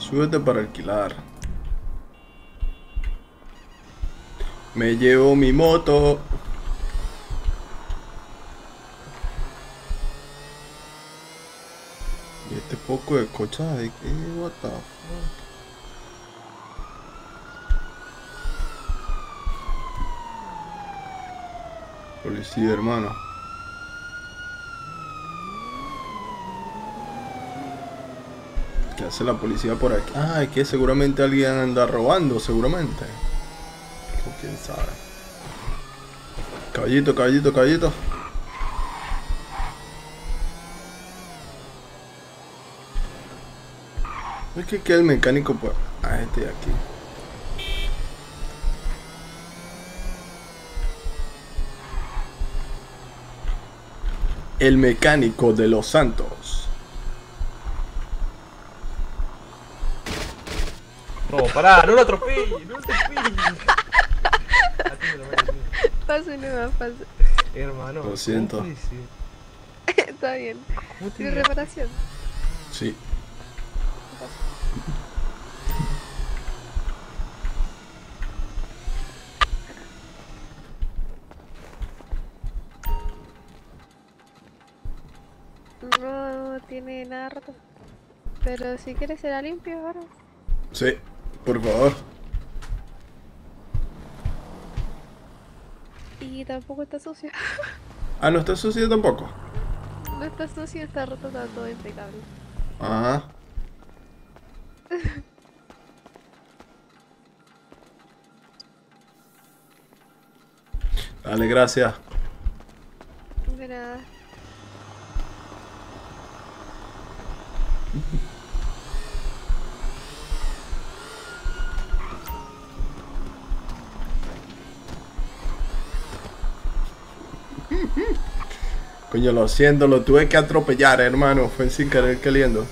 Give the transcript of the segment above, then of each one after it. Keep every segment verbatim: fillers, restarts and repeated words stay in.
Súbete para alquilar. Me llevo mi moto. Y este poco de cochas de que, what the fuck. Policía, hermano. ¿Qué hace la policía por aquí? Ah, es que seguramente alguien anda robando, seguramente. O quién sabe. Caballito, caballito, caballito. Es que queda el mecánico por... Ah, este de aquí. El mecánico de Los Santos. No, pará, no lo atropelles, no lo atropelles. Paso nomás, paso. Hermano, lo siento. Está bien. ¿Tiene reparación? Sí. No tiene nada roto. Pero si quieres será limpio ahora. Sí, por favor. Y tampoco está sucio. Ah, no está sucio tampoco. No está sucio, está roto, está todo impecable. Ajá. Dale, gracias. De nada. Coño, lo siento, lo tuve que atropellar, hermano. Fue sin querer queriendo.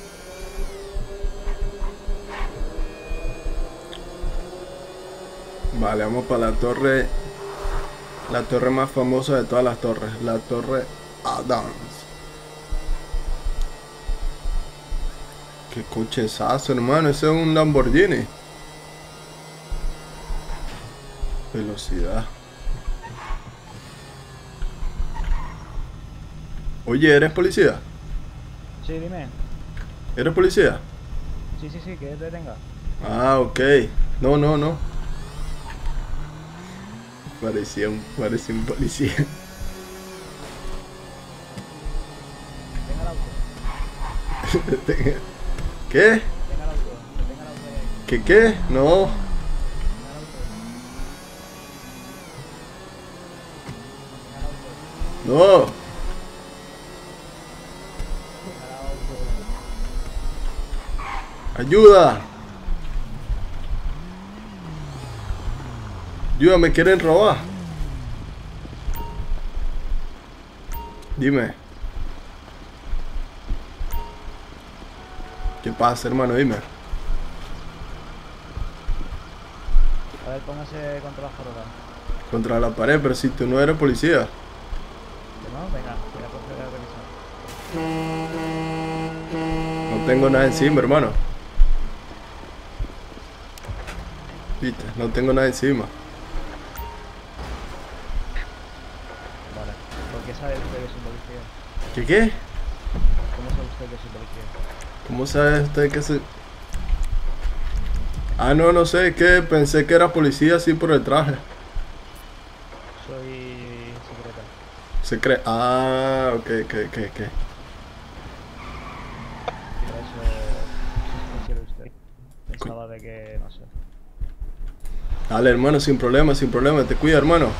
Vale, vamos para la torre. La torre más famosa de todas las torres. La torre Adams. Qué cochezazo, hermano. Ese es un Lamborghini. Velocidad. Oye, ¿eres policía? Sí, dime. ¿Eres policía? Sí, sí, sí, que te tenga. Ah, ok. No, no, no. Parecía un, parecía un policía. Tenga el auto. ¿Qué? Tenga el auto. Tenga el auto ahí. ¿Qué qué? No. Tenga el auto. Tenga el auto. No. Ayuda. Ayuda, me quieren robar. Dime. ¿Qué pasa, hermano? Dime. A ver, póngase contra la farola. Contra la pared, pero si tú no eres policía. ¿Que no? Venga, voy a proceder a revisar. No tengo nada encima, hermano. Viste, no tengo nada encima. Vale. ¿Por qué sabe usted que es un policía? ¿Qué qué? ¿Cómo sabe usted que es un policía? ¿Cómo sabe usted que se...? Ah, no, no sé, que pensé que era policía así por el traje. Soy secreta. Se cree... Ah, ok, ok, ok, ok. Por eso no quiere usted. Pensaba de que, no sé. Dale, hermano, sin problema, sin problema. Te cuida, hermano.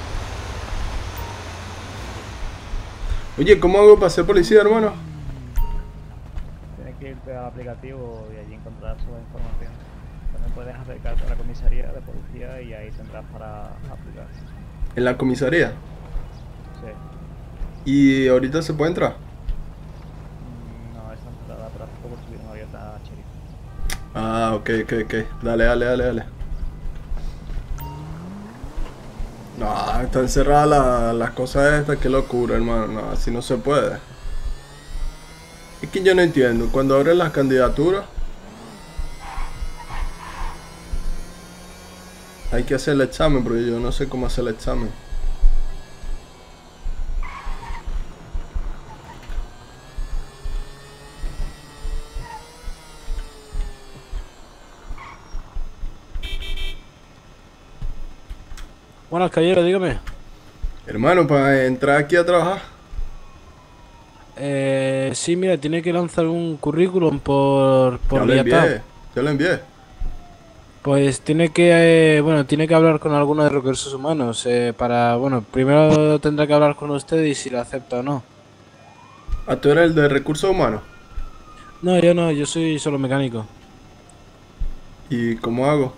Oye, ¿cómo hago para ser policía, hermano? Tienes que irte al aplicativo y allí encontrar toda la información. También puedes acercarte a la comisaría de policía y ahí tendrás para aplicar. En la comisaría. Sí. ¿Y ahorita se puede entrar? Mm, No, está entrada, pero hace poco estuvieron abiertas a Cherry. Ah, ok, ok, ok. Dale, dale, dale, dale. No, están cerradas la- las cosas estas, qué locura, hermano. No, así no se puede. Es que yo no entiendo. Cuando abren las candidaturas, Hay que hacer el examen, pero yo no sé cómo hacer el examen. Buenas, caballero, dígame. Hermano, para entrar aquí a trabajar. Eh, sí, mira, tiene que lanzar un currículum por, Ya por lo vía tab. envié. Ya lo envié. Pues tiene que, eh, bueno, tiene que hablar con alguno de recursos humanos eh, para, bueno, primero tendrá que hablar con usted y si lo acepta o no. Ah, tú eres el de recursos humanos. No, yo no, yo soy solo mecánico. ¿Y cómo hago?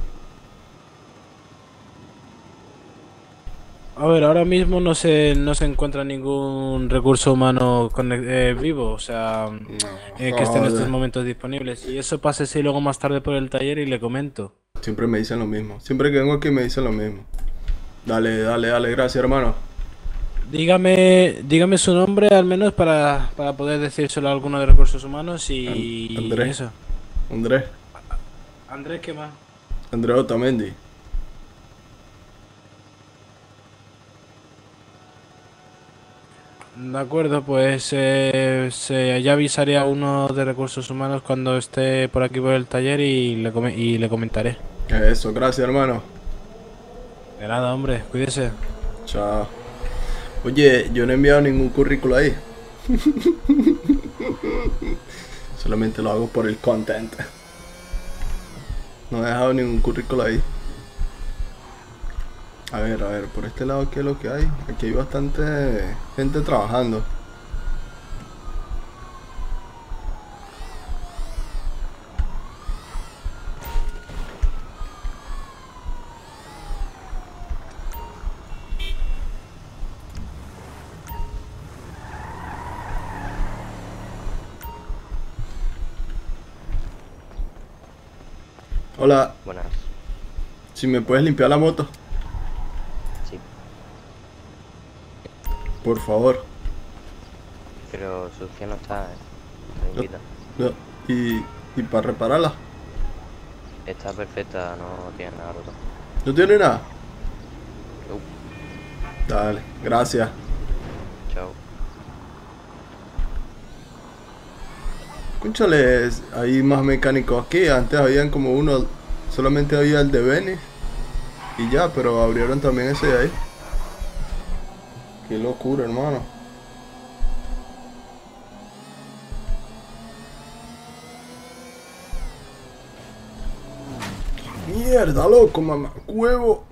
A ver, ahora mismo no se, no se encuentra ningún recurso humano conec- eh, vivo, o sea, eh, que esté en estos Joder. momentos disponibles. Y eso pásese luego más tarde por el taller y le comento. Siempre me dicen lo mismo. Siempre que vengo aquí me dicen lo mismo. Dale, dale, dale. Gracias, hermano. Dígame, dígame su nombre al menos para, para poder decírselo a alguno de recursos humanos y An- Andrés. eso. Andrés. Andrés, ¿qué más? Andrés Otamendi. De acuerdo, pues eh, se, ya avisaré a uno de recursos humanos cuando esté por aquí por el taller y le, come- y le comentaré. Eso, gracias, hermano. De nada, hombre, cuídese. Chao. Oye, yo no he enviado ningún currículo ahí. Solamente lo hago por el content. No he dejado ningún currículo ahí. A ver, a ver, por este lado, ¿qué es lo que hay? Aquí hay bastante gente trabajando. Hola, Buenas. si me puedes limpiar la moto, Sí, por favor. pero sucia no está, ¿eh? Me invita. No, Y, y para repararla, Está perfecta, no tiene nada roto. ¿no tiene nada? Uh, Dale, gracias. chao. Escúchale, hay más mecánicos aquí. Antes habían como uno, solamente había el de Venice y ya, pero abrieron también ese de ahí. Qué locura, hermano. Mierda, loco, mamá, huevo.